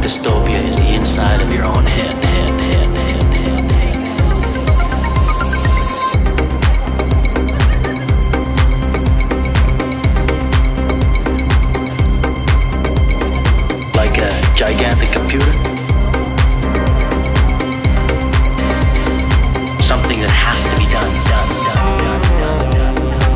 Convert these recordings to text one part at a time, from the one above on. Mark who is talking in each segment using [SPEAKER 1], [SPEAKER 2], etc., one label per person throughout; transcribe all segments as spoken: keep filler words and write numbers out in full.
[SPEAKER 1] dystopia is the inside of your own head, head, head, head, head, head, head. Like a gigantic computer. Something that has to be done, done, done, done, done, done.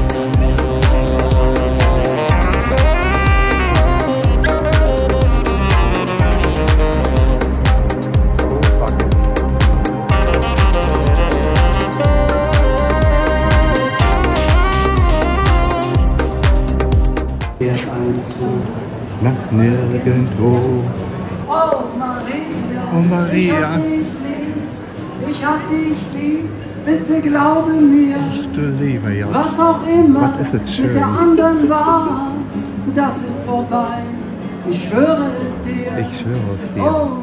[SPEAKER 2] Nach nirgendwo.
[SPEAKER 3] Oh Maria,
[SPEAKER 2] Oh Maria,
[SPEAKER 3] ich hab dich lieb, bitte glaube mir.
[SPEAKER 2] ach du lieber ja.
[SPEAKER 3] Was auch immer
[SPEAKER 2] Was ist es schön.
[SPEAKER 3] mit der anderen war, das ist vorbei. Ich schwöre es dir.
[SPEAKER 2] Ich schwöre es dir.
[SPEAKER 3] Oh,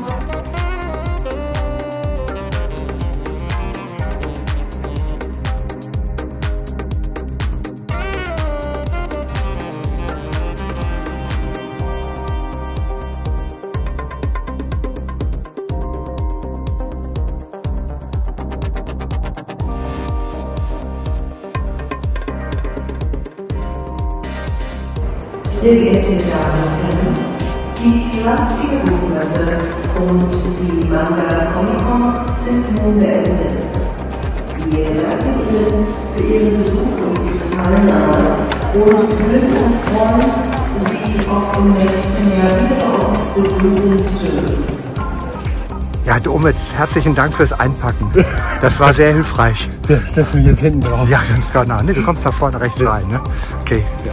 [SPEAKER 4] Sehr geehrte Damen und Herren, die Leipziger Buchmesse und die Manga Comic-Con sind nun beendet. Wir danken Ihnen für Ihren Besuch und Ihre Teilnahme und würden uns freuen, Sie auch im nächsten Jahr wieder bei uns begrüßen zu dürfen.
[SPEAKER 2] Ja, du Omid, herzlichen Dank fürs Einpacken. Das war sehr hilfreich.
[SPEAKER 5] Ja, ich setze mich jetzt hinten drauf.
[SPEAKER 2] Ja, ganz genau. Nee, du kommst da vorne rechts rein, ne? Okay.
[SPEAKER 5] Ja.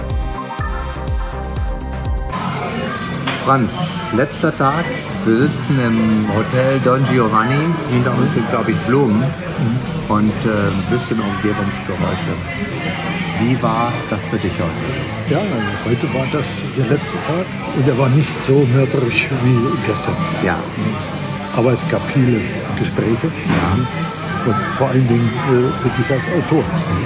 [SPEAKER 6] Franz, letzter Tag. Wir sitzen im Hotel Don Giovanni. Hinter uns sind, glaube ich, Blumen und äh, ein bisschen Umgebungsgeräusche. Wie war das für dich heute?
[SPEAKER 5] Ja, heute war das der letzte Tag und er war nicht so mörderisch wie gestern.
[SPEAKER 6] Ja.
[SPEAKER 5] Aber es gab viele Gespräche
[SPEAKER 6] Ja.
[SPEAKER 5] und vor allen Dingen äh, für dich als Autor.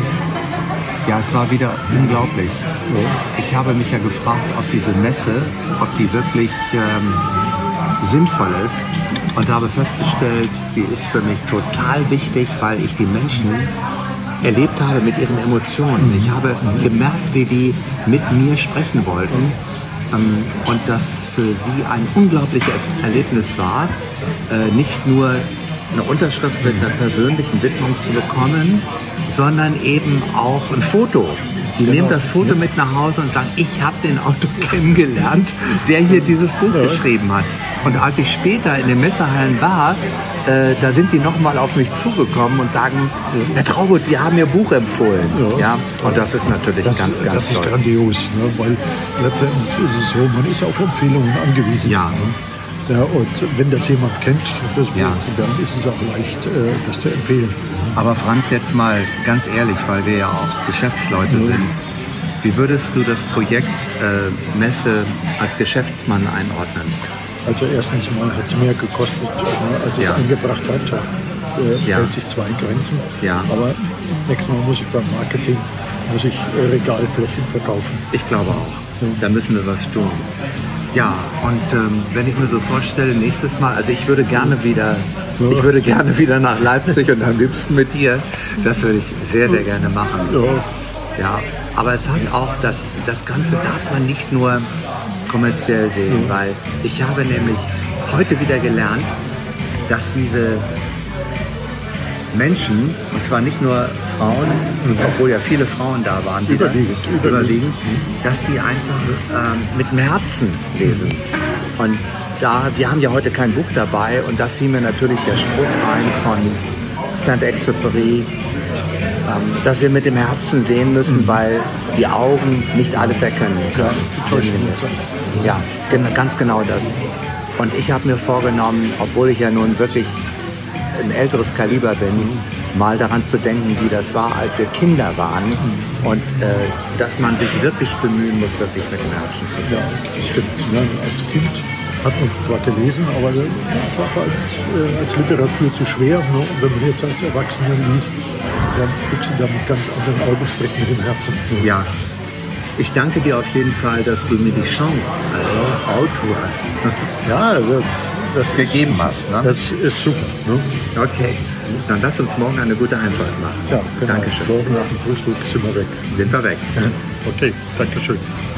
[SPEAKER 6] Ja, es war wieder unglaublich. Ich habe mich ja gefragt, ob diese Messe, ob die wirklich ähm, sinnvoll ist und habe festgestellt, die ist für mich total wichtig, weil ich die Menschen erlebt habe mit ihren Emotionen. Ich habe gemerkt, wie die mit mir sprechen wollten ähm, und das für sie ein unglaubliches Erlebnis war, äh, nicht nur eine Unterschrift mit einer persönlichen Widmung zu bekommen, sondern eben auch ein Foto. Die
[SPEAKER 5] Genau.
[SPEAKER 6] nehmen das Foto mit nach Hause und sagen, ich habe den Autor kennengelernt, der hier dieses Buch
[SPEAKER 5] Ja.
[SPEAKER 6] geschrieben hat. Und als ich später in den Messehallen war, äh, da sind die nochmal auf mich zugekommen und sagen, Herr Traugott, wir haben Ihr Buch empfohlen.
[SPEAKER 5] Ja.
[SPEAKER 6] Ja, und das ist natürlich
[SPEAKER 5] Das,
[SPEAKER 6] ganz, ganz
[SPEAKER 5] das ist
[SPEAKER 6] toll.
[SPEAKER 5] grandios, ne? Weil letztendlich ist es so, man ist auf Empfehlungen angewiesen.
[SPEAKER 6] Ja.
[SPEAKER 5] Ne? Ja, und wenn das jemand kennt, das Buch,
[SPEAKER 6] Ja.
[SPEAKER 5] dann ist es auch leicht, äh, das zu empfehlen.
[SPEAKER 6] Aber Franz, jetzt mal ganz ehrlich, weil wir ja auch Geschäftsleute
[SPEAKER 5] Ja.
[SPEAKER 6] sind. Wie würdest du das Projekt äh, Messe als Geschäftsmann einordnen?
[SPEAKER 5] Also erstens mal hat es mehr gekostet, ne, als es
[SPEAKER 6] Ja.
[SPEAKER 5] eingebracht hat. Äh,
[SPEAKER 6] Ja.
[SPEAKER 5] hält sich zwar in Grenzen,
[SPEAKER 6] Ja.
[SPEAKER 5] aber nächstes Mal muss ich beim Marketing muss ich äh, Regalflächen verkaufen.
[SPEAKER 6] Ich glaube auch. Da müssen wir was tun. Ja, und ähm, wenn ich mir so vorstelle, nächstes Mal, also ich würde gerne wieder, ich würde gerne wieder nach Leipzig und am liebsten mit dir. Das würde ich sehr, sehr gerne machen.
[SPEAKER 5] Ja.
[SPEAKER 6] Ja, aber es hat auch, das, das Ganze darf man nicht nur kommerziell sehen, weil ich habe nämlich heute wieder gelernt, dass diese Menschen, und zwar nicht nur Frauen, obwohl ja viele Frauen da waren, wieder,
[SPEAKER 5] Überwiegend, überwiegend.
[SPEAKER 6] überwiegend, dass die einfach ähm, mit dem Herzen lesen. Und da, wir haben ja heute kein Buch dabei und da fiel mir natürlich der Spruch ein von Saint-Exupéry, ähm, dass wir mit dem Herzen sehen müssen, weil die Augen nicht alles erkennen können. Ja, gen ganz genau das. Und ich habe mir vorgenommen, obwohl ich ja nun wirklich ein älteres Kaliber bin, mal daran zu denken, wie das war, als wir Kinder waren und äh, dass man sich wirklich bemühen muss, wirklich mit dem Herzen zu
[SPEAKER 5] Ja, stimmt. Ja, als Kind hat man es zwar gelesen, aber es war als, äh, als Literatur zu schwer. Ne? Und wenn man jetzt als Erwachsener liest, dann guckst du da mit ganz anderen Augen, spricht mit dem Herzen.
[SPEAKER 6] Ja, ich danke dir auf jeden Fall, dass du mir die Chance als Autor.
[SPEAKER 5] Ja, das
[SPEAKER 7] das gegeben hast. Ne?
[SPEAKER 5] Das ist super. Ne?
[SPEAKER 6] Okay, dann lass uns morgen eine gute Einfahrt machen.
[SPEAKER 5] Ja, genau.
[SPEAKER 6] Dankeschön.
[SPEAKER 5] Morgen nach dem Frühstück sind wir weg.
[SPEAKER 6] Sind wir weg.
[SPEAKER 5] Okay, Dankeschön.